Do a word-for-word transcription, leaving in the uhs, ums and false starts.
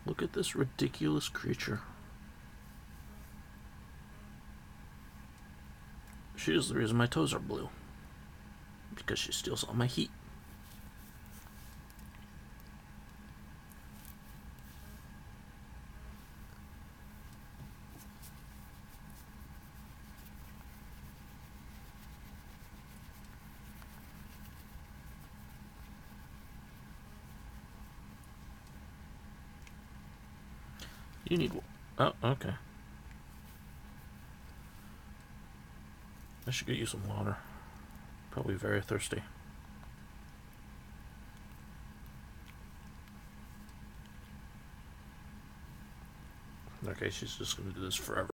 Look at this ridiculous creature. She is the reason my toes are blue. Because she steals all my heat. You need... Oh, okay. I should get you some water. Probably very thirsty. Okay, she's just gonna do this forever.